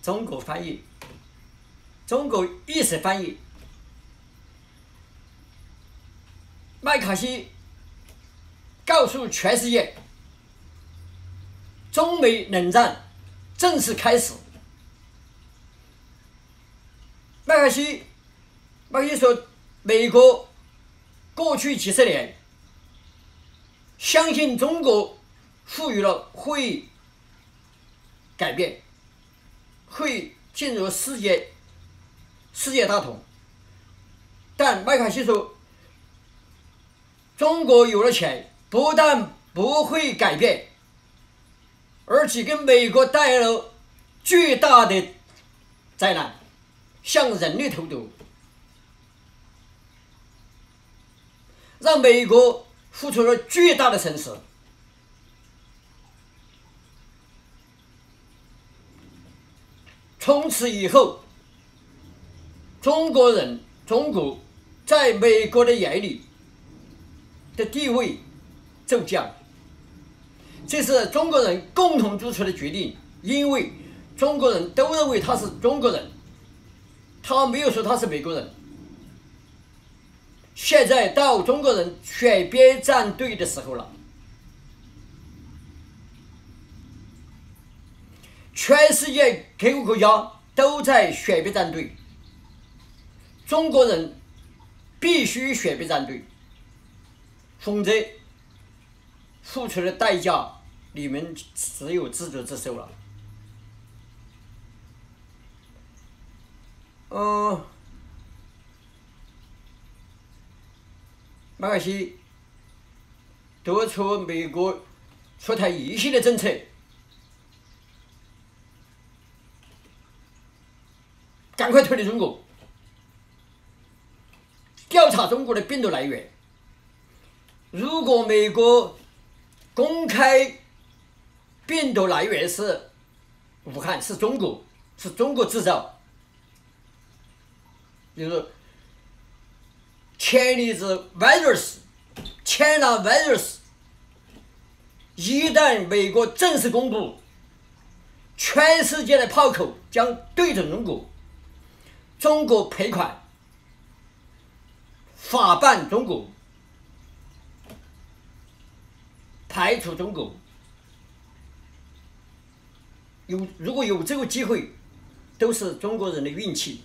中国翻译，中国意识翻译。麦卡锡告诉全世界，中美冷战正式开始。麦卡锡说，美国过去几十年相信中国赋予了会改变，会进入世界大同。但麦卡锡说，中国有了钱，不但不会改变，而且给美国带来了巨大的灾难，向人类投毒，让美国付出了巨大的损失。从此以后，中国在美国的眼里的地位骤降，这是中国人共同做出的决定，因为中国人都认为他是中国人，他没有说他是美国人。现在到中国人选边站队的时候了，全世界各个国家都在选边站队，中国人必须选边站队，否则付出的代价你们只有自作自受了。麦卡锡得出美国出台一系列政策，赶快脱离中国，调查中国的病毒来源。如果美国公开病毒来源是武汉，是中国制造，就是 Chinese virus、China virus， 一旦美国正式公布，全世界的炮口将对准中国，中国赔款，法办中国，排除中国。如果有这个机会，都是中国人的运气。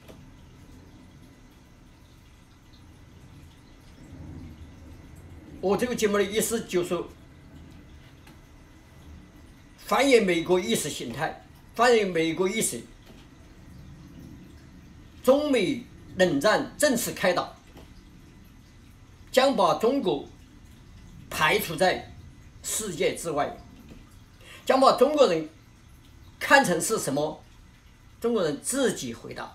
我这个节目的意思就是反映美国意识形态，反映美国意识。中美冷战正式开打，将把中国排除在世界之外，将把中国人看成是什么？中国人自己回答。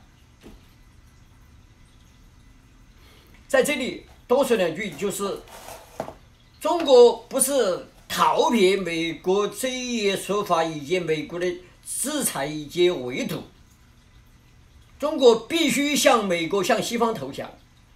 在这里多说两句，就是中国不是逃避美国这一说法以及美国的制裁以及围堵，中国必须向美国、向西方投降。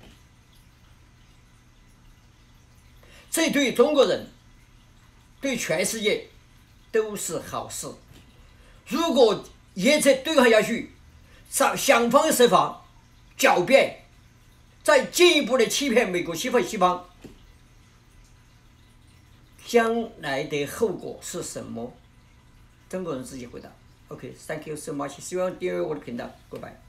这对中国人、对全世界都是好事。如果一直对抗下去，想方设法狡辩，再进一步的欺骗美国、西方，将来的后果是什么？中国人自己回答。OK，Thank you so much，希望订阅我的频道，拜拜。